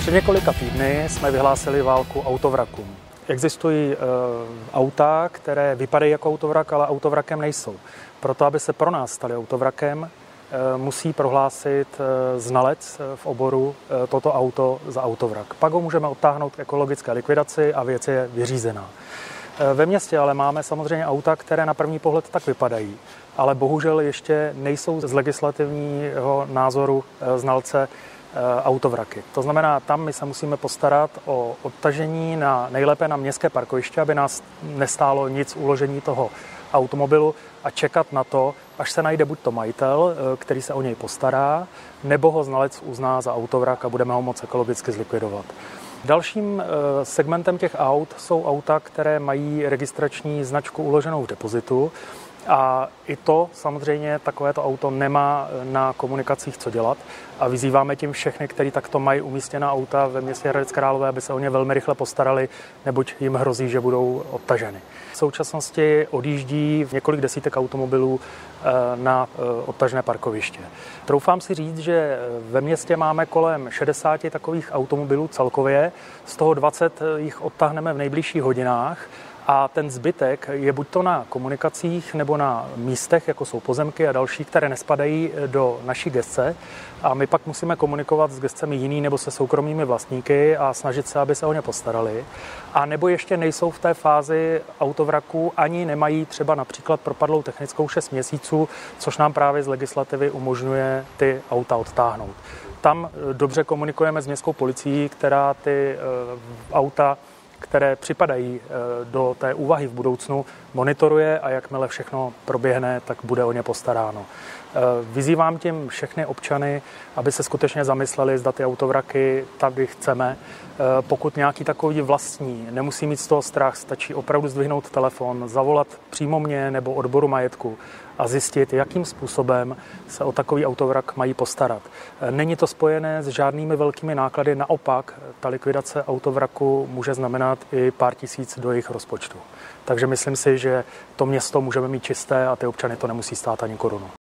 Před několika týdny jsme vyhlásili válku autovrakům. Existují auta, které vypadají jako autovrak, ale autovrakem nejsou. Proto, aby se pro nás staly autovrakem, musí prohlásit znalec v oboru toto auto za autovrak. Pak ho můžeme odtáhnout k ekologické likvidaci a věc je vyřízená. Ve městě ale máme samozřejmě auta, které na první pohled tak vypadají, ale bohužel ještě nejsou z legislativního názoru znalce autovraky. To znamená, tam my se musíme postarat o odtažení nejlépe na městské parkoviště, aby nás nestálo nic uložení toho automobilu a čekat na to, až se najde buď to majitel, který se o něj postará, nebo ho znalec uzná za autovrak a budeme ho moct ekologicky zlikvidovat. Dalším segmentem těch aut jsou auta, které mají registrační značku uloženou v depozitu. A i to samozřejmě takovéto auto nemá na komunikacích co dělat a vyzýváme tím všechny, kteří takto mají umístěná auta ve městě Hradec Králové, aby se o ně velmi rychle postarali, neboť jim hrozí, že budou odtaženy. V současnosti odjíždí několik desítek automobilů na odtažné parkoviště. Troufám si říct, že ve městě máme kolem 60 takových automobilů celkově, z toho 20 jich odtáhneme v nejbližších hodinách. A ten zbytek je buď to na komunikacích nebo na místech, jako jsou pozemky a další, které nespadají do naší gesce. A my pak musíme komunikovat s gescemi jiný nebo se soukromými vlastníky a snažit se, aby se o ně postarali. A nebo ještě nejsou v té fázi autovraku, ani nemají třeba například propadlou technickou 6 měsíců, což nám právě z legislativy umožňuje ty auta odtáhnout. Tam dobře komunikujeme s městskou policií, která ty auta, které připadají do té úvahy v budoucnu, monitoruje a jakmile všechno proběhne, tak bude o ně postaráno. Vyzývám tím všechny občany, aby se skutečně zamysleli, zda ty autovraky tady chceme. Pokud nějaký takový vlastní, nemusí mít z toho strach, stačí opravdu zdvihnout telefon, zavolat přímo mě nebo odboru majetku a zjistit, jakým způsobem se o takový autovrak mají postarat. Není to spojené s žádnými velkými náklady, naopak ta likvidace autovraku může znamenat i pár tisíc do jejich rozpočtu. Takže myslím si, že to město můžeme mít čisté a ty občany to nemusí stát ani korunu.